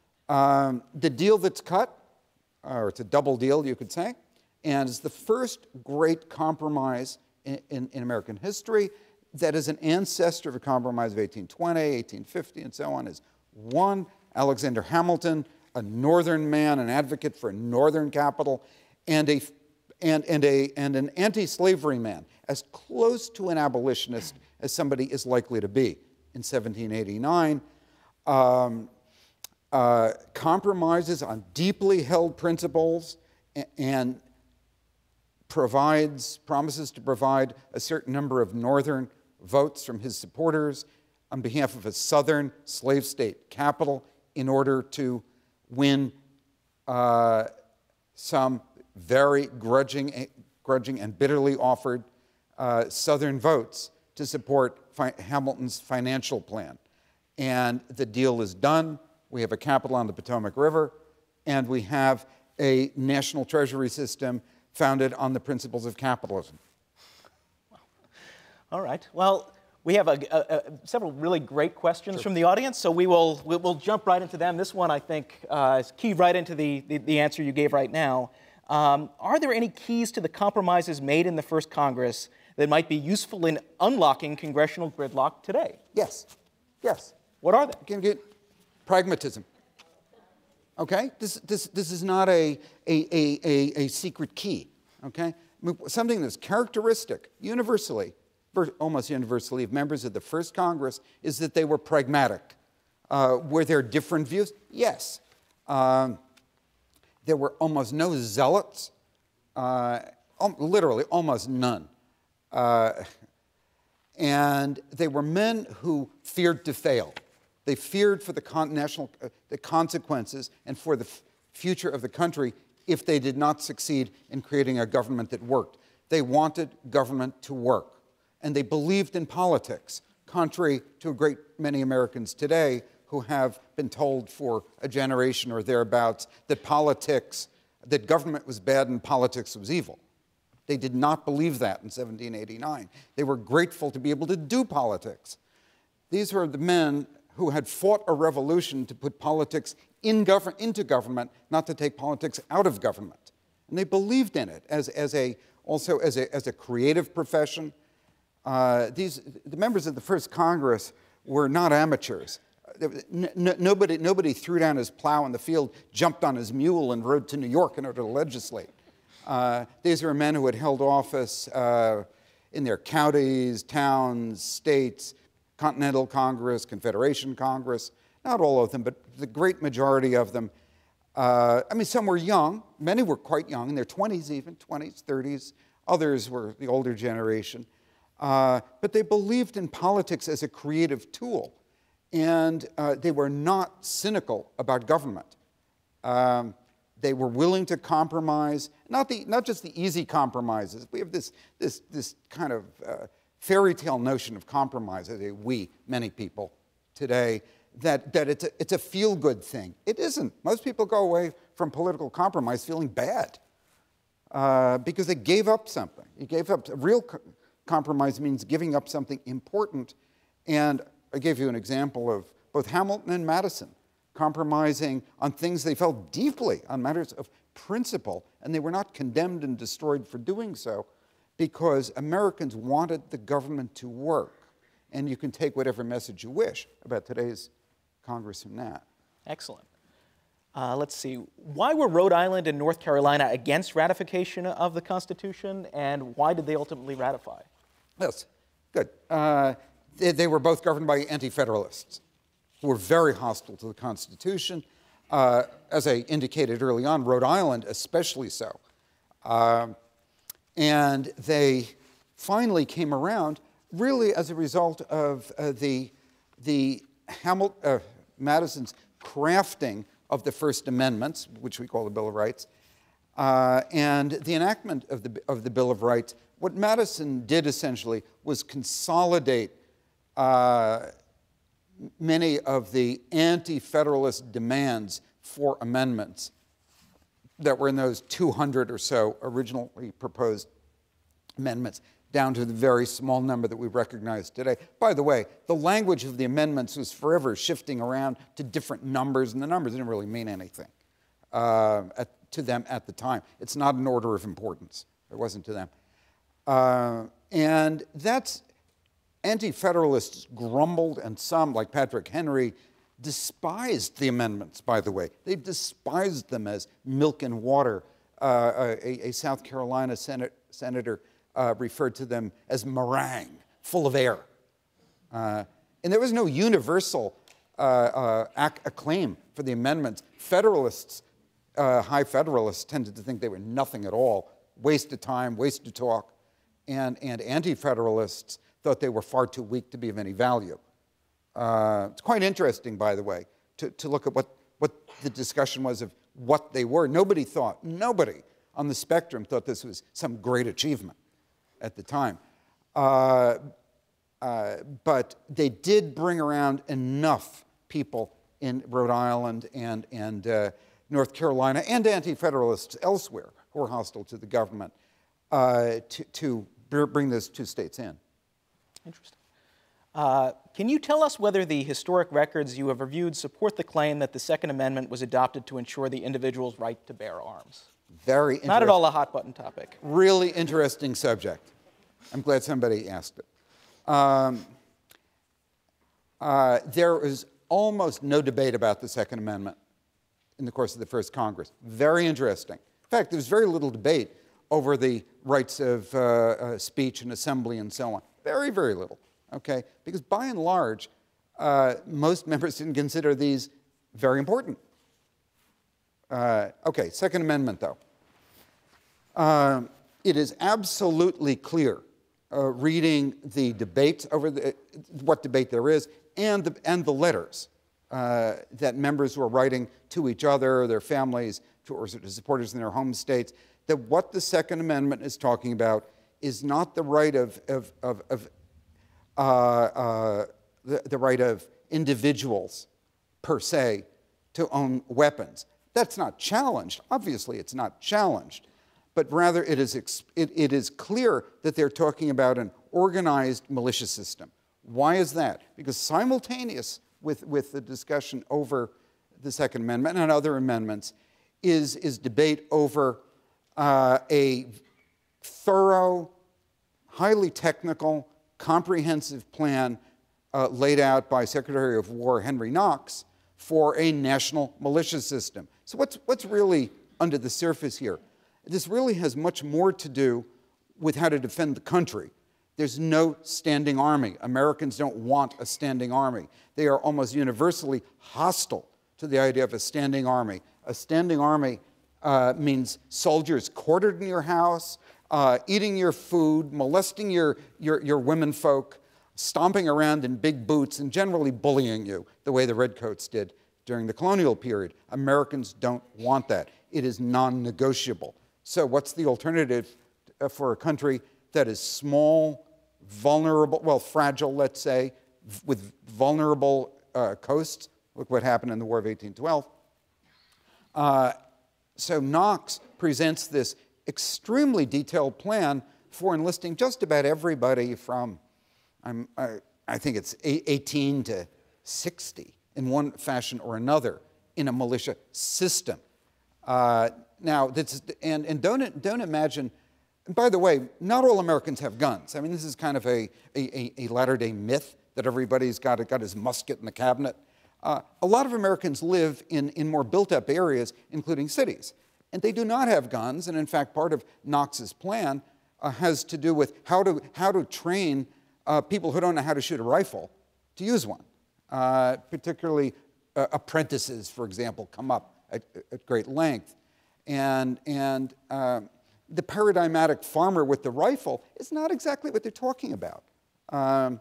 Um, the deal that's cut, or it's a double deal, you could say, and it's the first great compromise in, in, in American history that is an ancestor of a compromise of eighteen twenty, eighteen fifty, and so on, is one, Alexander Hamilton, a northern man, an advocate for a northern capital, and, a, and, and, a, and an anti-slavery man, as close to an abolitionist as somebody is likely to be. In seventeen eighty-nine, um, uh, compromises on deeply held principles and, and provides, promises to provide a certain number of northern votes from his supporters on behalf of a southern slave state capital in order to win uh, some very grudging, grudging and bitterly offered uh, southern votes to support fi Hamilton's financial plan. And the deal is done. We have a capital on the Potomac River, and we have a national treasury system founded on the principles of capitalism. All right. Well, we have a, a, a, several really great questions sure. from the audience, so we will we'll, we'll jump right into them. This one, I think, uh, is key right into the, the, the answer you gave right now. Um, are there any keys to the compromises made in the first Congress that might be useful in unlocking congressional gridlock today? Yes. Yes. What are they? Can get pragmatism. Okay? This, this, this is not a, a, a, a, a secret key. Okay? Something that's characteristic, universally, almost universally, of members of the first Congress is that they were pragmatic. Uh, were there different views? Yes. Um, there were almost no zealots, uh, literally almost none. Uh, and they were men who feared to fail. They feared for the con national uh, the consequences and for the f future of the country if they did not succeed in creating a government that worked. They wanted government to work. And they believed in politics, contrary to a great many Americans today who have been told for a generation or thereabouts that politics, that government was bad and politics was evil. They did not believe that in seventeen eighty-nine. They were grateful to be able to do politics. These were the men who had fought a revolution to put politics in gov- into government, not to take politics out of government. And they believed in it as, as a, also as a, as a creative profession. Uh, these, the members of the first Congress were not amateurs. N- n- nobody, nobody threw down his plow in the field, jumped on his mule, and rode to New York in order to legislate. Uh, these were men who had held office uh, in their counties, towns, states, Continental Congress, Confederation Congress, not all of them, but the great majority of them. Uh, I mean, some were young. Many were quite young, in their twenties even, twenties, thirties. Others were the older generation. Uh, but they believed in politics as a creative tool, and uh, they were not cynical about government. Um, they were willing to compromise, not, the, not just the easy compromises. We have this, this, this kind of uh, fairy tale notion of compromise, I say we, many people today, that, that it's a, it's a feel-good thing. It isn't. Most people go away from political compromise feeling bad uh, because they gave up something. You gave up, real co compromise means giving up something important. And I gave you an example of both Hamilton and Madison compromising on things they felt deeply, on matters of principle, and they were not condemned and destroyed for doing so, because Americans wanted the government to work. And you can take whatever message you wish about today's Congress from that. Excellent. Uh, let's see. Why were Rhode Island and North Carolina against ratification of the Constitution, and why did they ultimately ratify? Yes, good. Uh, they, they were both governed by anti-federalists who were very hostile to the Constitution. Uh, as I indicated early on, Rhode Island especially so. Uh, And they finally came around, really as a result of uh, the, the Hamilton, uh, Madison's crafting of the First Amendments, which we call the Bill of Rights, uh, and the enactment of the, of the Bill of Rights. What Madison did essentially was consolidate uh, many of the anti-federalist demands for amendments that were in those two hundred or so originally proposed amendments, down to the very small number that we recognize today. By the way, the language of the amendments was forever shifting around to different numbers, and the numbers didn't really mean anything uh, at, to them at the time. It's not an order of importance. It wasn't to them. Uh, and that's, anti-federalists grumbled, and some, like Patrick Henry, despised the amendments, by the way. They despised them as milk and water. Uh, a, a South Carolina Senate, senator uh, referred to them as meringue, full of air. Uh, and there was no universal uh, uh, ac acclaim for the amendments. Federalists, uh, high Federalists, tended to think they were nothing at all, waste of time, waste of talk. And, and anti-Federalists thought they were far too weak to be of any value. Uh, it's quite interesting, by the way, to, to look at what, what the discussion was of what they were. Nobody thought, nobody on the spectrum thought this was some great achievement at the time. Uh, uh, but they did bring around enough people in Rhode Island and, and uh, North Carolina and anti-federalists elsewhere who were hostile to the government uh, to, to bring those two states in. Interesting. Uh, can you tell us whether the historic records you have reviewed support the claim that the Second Amendment was adopted to ensure the individual's right to bear arms? Very interesting. Not at all a hot-button topic. Really interesting subject. I'm glad somebody asked it. Um, uh, there is almost no debate about the Second Amendment in the course of the first Congress. Very interesting. In fact, there was very little debate over the rights of uh, uh, speech and assembly and so on. Very, very little. Okay, because by and large, uh, most members didn't consider these very important. Uh, okay, Second Amendment, though. Um, it is absolutely clear, uh, reading the debates over the, what debate there is, and the, and the letters uh, that members were writing to each other, their families, to, or to supporters in their home states, that what the Second Amendment is talking about is not the right of, of, of, of Uh, uh, the, the right of individuals, per se, to own weapons. That's not challenged. Obviously, it's not challenged. but rather it is, ex it, it is clear that they're talking about an organized militia system. Why is that? Because simultaneous with, with the discussion over the Second Amendment and other amendments is, is debate over uh, a thorough, highly technical, comprehensive plan uh, laid out by Secretary of War Henry Knox for a national militia system. So what's, what's really under the surface here? This really has much more to do with how to defend the country. There's no standing army. Americans don't want a standing army. They are almost universally hostile to the idea of a standing army. A standing army uh, means soldiers quartered in your house, uh, eating your food, molesting your, your, your womenfolk, stomping around in big boots, and generally bullying you the way the Redcoats did during the colonial period. Americans don't want that. It is non-negotiable. So what's the alternative for a country that is small, vulnerable, well, fragile, let's say, with vulnerable uh, coasts? Look what happened in the War of eighteen twelve. Uh, so Knox presents this extremely detailed plan for enlisting just about everybody from, I'm, I, I think it's eighteen to sixty in one fashion or another in a militia system. Uh, now, that's, and, and don't, don't imagine, and by the way, not all Americans have guns. I mean, this is kind of a, a, a latter-day myth that everybody's got, got his musket in the cabinet. Uh, a lot of Americans live in, in more built-up areas, including cities, and they do not have guns. And in fact, part of Knox's plan uh, has to do with how to, how to train uh, people who don't know how to shoot a rifle to use one. Uh, particularly uh, apprentices, for example, come up at, at great length. And, and uh, the paradigmatic farmer with the rifle is not exactly what they're talking about. Um,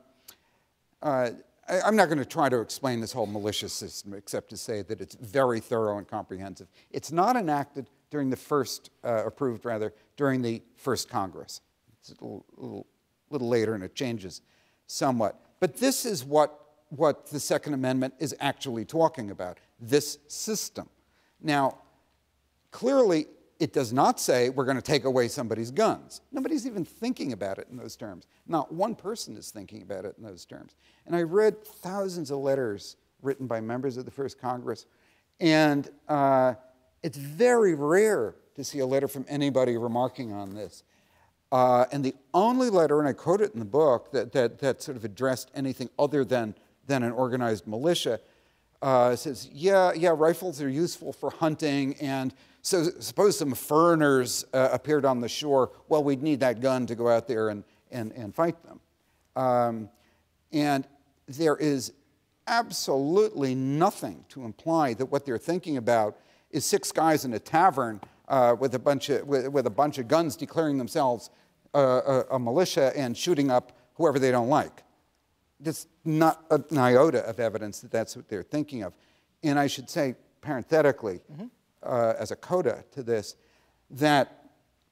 uh, I, I'm not going to try to explain this whole militia system except to say that it's very thorough and comprehensive. It's not enacted during the first, uh, approved rather, during the first Congress. It's a little, little, little later and it changes somewhat. But this is what what the Second Amendment is actually talking about, this system. Now, clearly, it does not say we're going to take away somebody's guns. Nobody's even thinking about it in those terms. Not one person is thinking about it in those terms. And I read thousands of letters written by members of the First Congress, and uh, it's very rare to see a letter from anybody remarking on this. Uh, and the only letter, and I quote it in the book, that, that, that sort of addressed anything other than than an organized militia, uh, says, yeah, yeah, rifles are useful for hunting, and so suppose some foreigners uh, appeared on the shore, well, we'd need that gun to go out there and, and, and fight them. Um, and there is absolutely nothing to imply that what they're thinking about is six guys in a tavern uh, with, a bunch of, with, with a bunch of guns declaring themselves uh, a, a militia and shooting up whoever they don't like. There's not an iota of evidence that that's what they're thinking of. And I should say, parenthetically, mm-hmm. uh, as a coda to this, that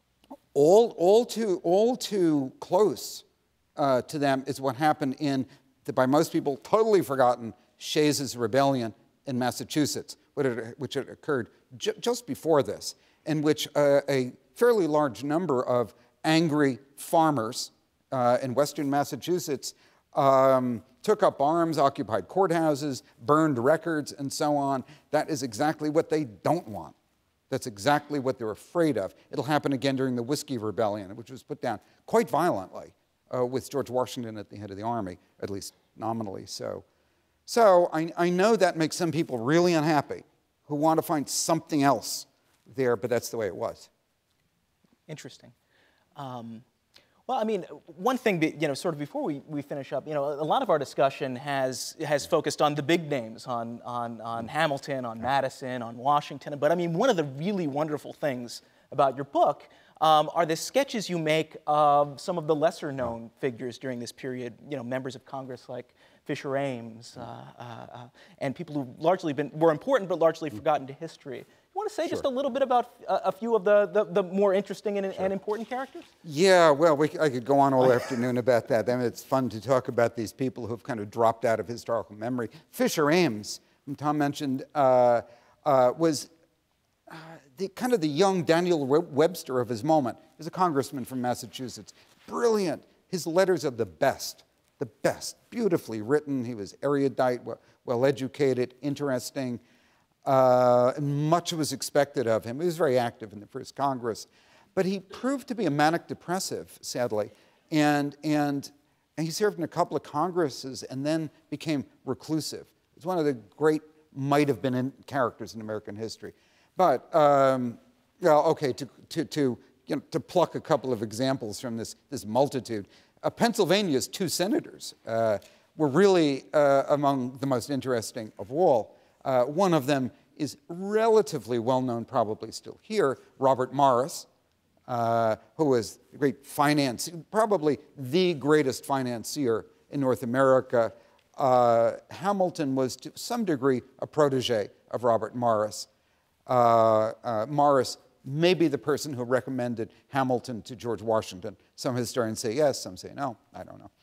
all, all, too, all too close uh, to them is what happened in the, by most people, totally forgotten Shays' Rebellion in Massachusetts, which had, which had occurred ju just before this, in which uh, a fairly large number of angry farmers uh, in western Massachusetts Um, took up arms, occupied courthouses, burned records, and so on. That is exactly what they don't want. That's exactly what they're afraid of. It'll happen again during the Whiskey Rebellion, which was put down quite violently uh, with George Washington at the head of the army, at least nominally so. So I, I know that makes some people really unhappy who want to find something else there, but that's the way it was. Interesting. Um, Well, I mean, one thing, you know, sort of before we, we finish up, you know, a lot of our discussion has has focused on the big names, on, on, on Hamilton, on Madison, on Washington. But I mean, one of the really wonderful things about your book um, are the sketches you make of some of the lesser known figures during this period, you know, members of Congress like Fisher Ames, uh, uh, uh, and people who largely been, were important but largely forgotten to history. You want to say sure. just a little bit about a, a few of the, the, the more interesting and, sure. and important characters? Yeah, well, we, I could go on all afternoon about that. I mean, it's fun to talk about these people who've kind of dropped out of historical memory. Fisher Ames, whom Tom mentioned, uh, uh, was uh, the kind of the young Daniel Webster of his moment. He was a congressman from Massachusetts. Brilliant. His letters are the best, the best. Beautifully written. He was erudite, well-educated, interesting. Uh, and much was expected of him. He was very active in the first Congress. But he proved to be a manic depressive, sadly. And, and, and he served in a couple of Congresses and then became reclusive. He's one of the great might-have-been in characters in American history. But, um, well, okay, to, to, to, you know, to pluck a couple of examples from this, this multitude, uh, Pennsylvania's two senators uh, were really uh, among the most interesting of all. Uh, one of them is relatively well-known, probably still here, Robert Morris, uh, who was a great finance, probably the greatest financier in North America. Uh, Hamilton was, to some degree, a protege of Robert Morris. Uh, uh, Morris may be the person who recommended Hamilton to George Washington. Some historians say yes, some say no. I don't know.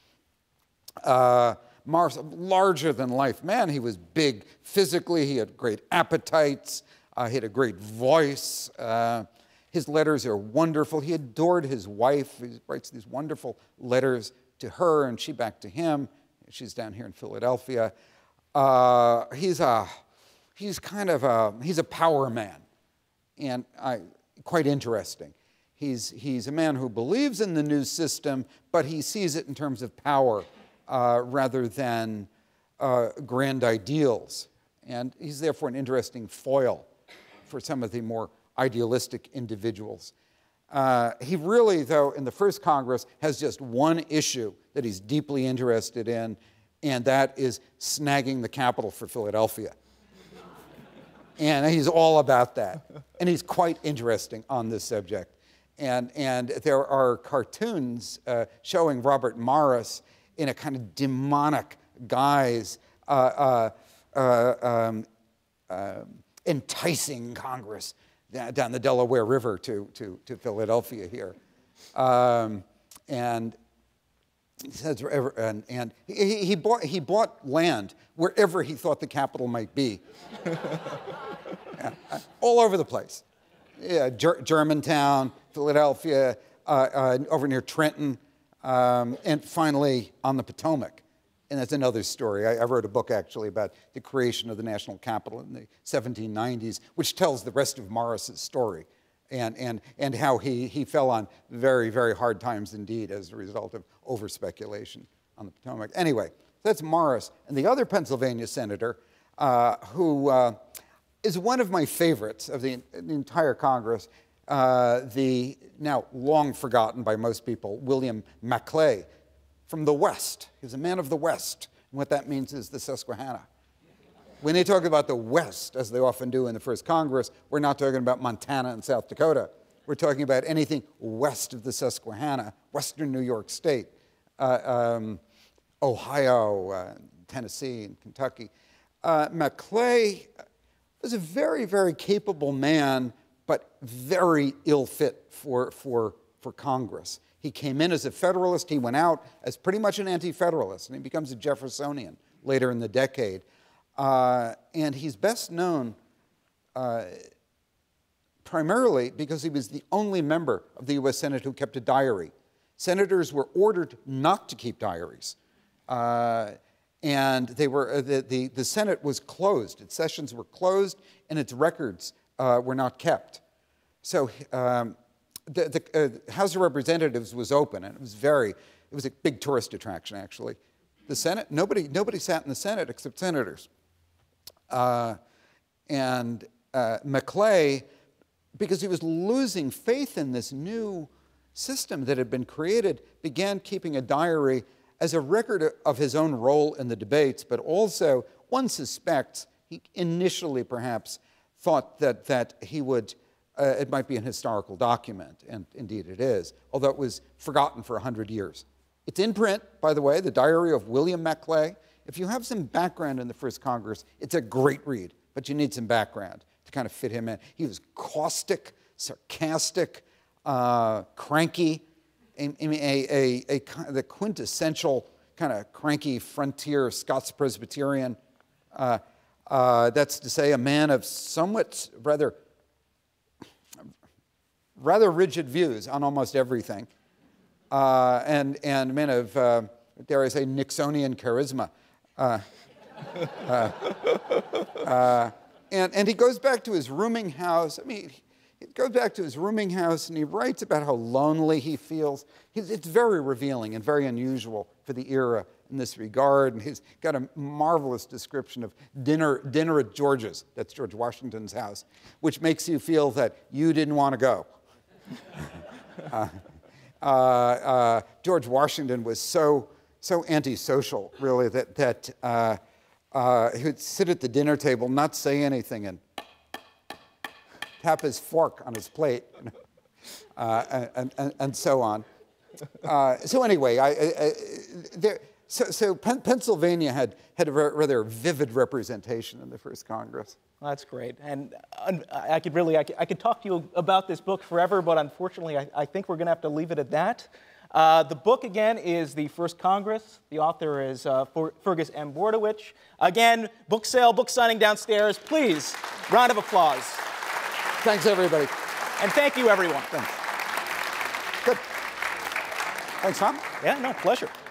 Uh, Morris, larger than life man. He was big physically. He had great appetites. Uh, he had a great voice. Uh, his letters are wonderful. He adored his wife. He writes these wonderful letters to her, and she back to him. She's down here in Philadelphia. Uh, he's a, he's kind of a, he's a power man, and I, quite interesting. He's, he's a man who believes in the new system, but he sees it in terms of power uh, rather than uh, grand ideals. And he's therefore an interesting foil for some of the more idealistic individuals. Uh, he really, though, in the first Congress, has just one issue that he's deeply interested in, and that is snagging the capital for Philadelphia. And he's all about that. And he's quite interesting on this subject. And, and there are cartoons uh, showing Robert Morris in a kind of demonic guise, uh, uh, uh, um, uh, enticing Congress down the Delaware River to, to, to Philadelphia here. Um, and he says, and, and he, he, bought, he bought land wherever he thought the capital might be. Yeah, all over the place. Yeah, Ger Germantown, Philadelphia, uh, uh, over near Trenton, um, and finally on the Potomac. And that's another story. I, I wrote a book, actually, about the creation of the national capital in the seventeen nineties, which tells the rest of Morris's story and, and, and how he, he fell on very, very hard times indeed as a result of over-speculation on the Potomac. Anyway, that's Morris. And the other Pennsylvania senator, uh, who uh, is one of my favorites of the, the entire Congress, uh, the now long forgotten by most people, William Maclay, from the West. He was a man of the West. And what that means is the Susquehanna. When they talk about the West, as they often do in the first Congress, we're not talking about Montana and South Dakota. We're talking about anything west of the Susquehanna, western New York State, uh, um, Ohio, uh, Tennessee, and Kentucky. Uh, Maclay was a very, very capable man, but very ill fit for, for, for Congress. He came in as a Federalist. He went out as pretty much an anti-Federalist, and he becomes a Jeffersonian later in the decade. Uh, and he's best known uh, primarily because he was the only member of the U S Senate who kept a diary. Senators were ordered not to keep diaries. Uh, and they were, uh, the, the, the Senate was closed. Its sessions were closed, and its records uh, were not kept. So um, The, the uh, House of Representatives was open, and it was very, it was a big tourist attraction, actually. The Senate, nobody, nobody sat in the Senate except senators. Uh, and uh, Maclay, because he was losing faith in this new system that had been created, began keeping a diary as a record of his own role in the debates, but also, one suspects, he initially perhaps thought that, that he would Uh, it might be an historical document, and indeed it is, although it was forgotten for one hundred years. It's in print, by the way, the diary of William Maclay. If you have some background in the first Congress, it's a great read, but you need some background to kind of fit him in. He was caustic, sarcastic, uh, cranky, a, a, a, a, the quintessential kind of cranky frontier Scots Presbyterian. Uh, uh, that's to say, a man of somewhat rather rather rigid views on almost everything, uh, and, and a man of, uh, dare I say, Nixonian charisma. Uh, uh, uh, and, and he goes back to his rooming house. I mean, he goes back to his rooming house and he writes about how lonely he feels. He's, it's very revealing and very unusual for the era in this regard. And he's got a marvelous description of dinner, dinner at George's, that's George Washington's house, which makes you feel that you didn't want to go. uh, uh, uh, George Washington was so, so antisocial, really, that, that uh, uh, he would sit at the dinner table, not say anything, and tap his fork on his plate, you know, uh, and, and, and so on. Uh, so anyway, I, I, I, there, so, so Pen Pennsylvania had, had a rather vivid representation in the first Congress. Well, that's great. And uh, I could really, I could, I could talk to you about this book forever, but unfortunately, I, I think we're going to have to leave it at that. Uh, the book, again, is The First Congress. The author is uh, Fergus M. Bordewich. Again, book sale, book signing downstairs. Please, round of applause. Thanks, everybody. And thank you, everyone. Thanks. Good. Thanks, Tom. Yeah, no, pleasure.